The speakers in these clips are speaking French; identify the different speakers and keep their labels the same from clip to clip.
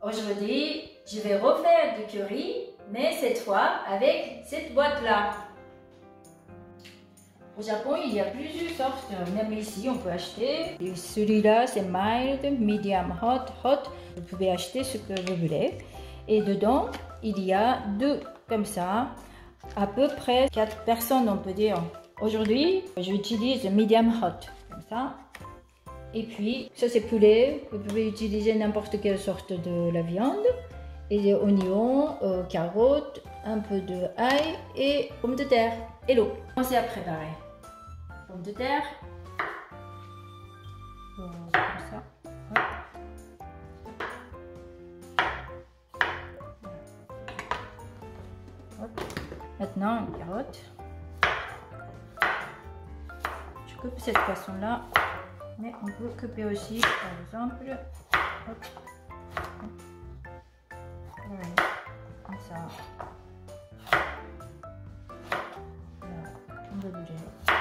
Speaker 1: Aujourd'hui, je vais refaire du curry, mais cette fois avec cette boîte-là. Au Japon, il y a plusieurs sortes, même ici on peut acheter. Celui-là c'est mild, medium, hot, hot. Vous pouvez acheter ce que vous voulez. Et dedans, il y a deux comme ça, à peu près 4 personnes on peut dire. Aujourd'hui, j'utilise medium hot, comme ça. Et puis, ça c'est poulet, vous pouvez utiliser n'importe quelle sorte de la viande. Et des oignons, carottes, un peu de ail et pommes de terre et l'eau. Commencez à préparer. Pommes de terre, comme ça. Hop. Maintenant, une carotte. Je coupe cette façon-là, mais on peut couper aussi, par exemple, hop. Voilà, comme ça. Voilà, on va bouger.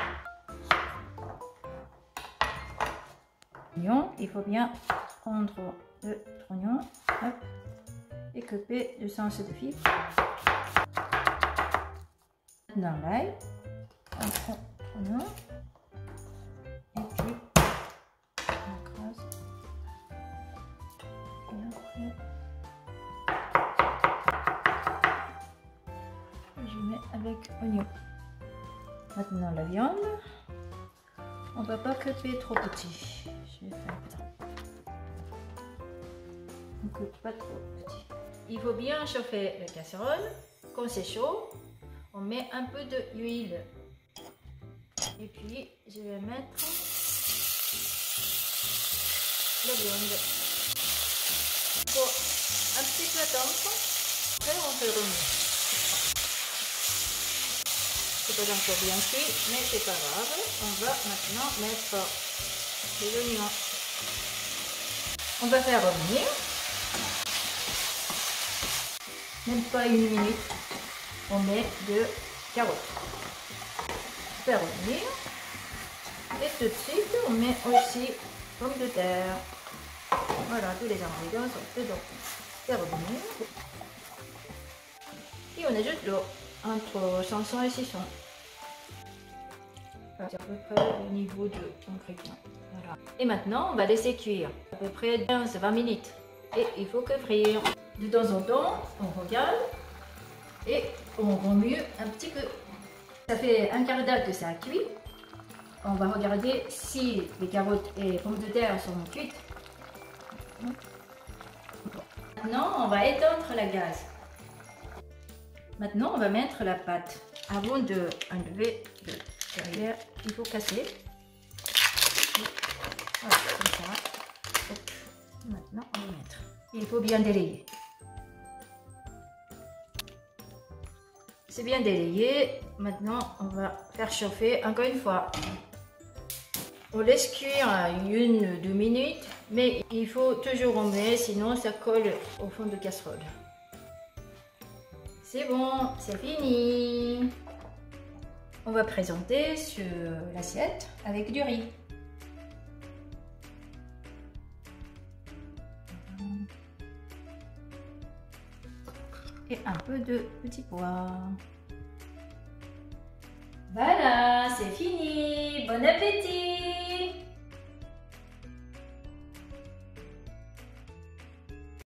Speaker 1: Il faut bien prendre le oignon, hop, et couper le sens de fibre. Maintenant l'ail, on prend l'oignon, et puis on écrase, et après je mets avec oignon. Maintenant la viande, on ne va pas couper trop petit. Je vais faire ça. On ne coupe pas trop petit. Il faut bien chauffer la casserole. Quand c'est chaud, on met un peu d'huile. Et puis, je vais mettre la viande. Pour un petit peu d'attente. Après, on fait remuer. C'est pas encore bien cuit, mais c'est pas grave. On va maintenant mettre les oignons. On va faire revenir. Même pas une minute. On met de carottes. Faire revenir. Et tout de suite, on met aussi pommes de terre. Voilà, tous les ingrédients sont dedans. Faire revenir. Et on ajoute l'eau entre 500 et 600. C'est à peu près le niveau de ingrédients. Voilà. Et maintenant, on va laisser cuire à peu près 15-20 minutes. Et il faut couvrir. De temps en temps, on regarde et on remue un petit peu. Ça fait un quart d'heure que ça a cuit. On va regarder si les carottes et les pommes de terre sont cuites. Maintenant, on va éteindre la gaz. Maintenant, on va mettre la pâte. Avant de enlever le derrière, il faut casser. Voilà, comme ça. Hop. Maintenant, on va mettre. Il faut bien délayer. C'est bien délayé. Maintenant, on va faire chauffer encore une fois. On laisse cuire 1-2 minutes, mais il faut toujours remuer, sinon ça colle au fond de casserole. C'est bon, c'est fini. On va présenter sur l'assiette avec du riz. Et un peu de petits pois. Voilà, c'est fini. Bon appétit!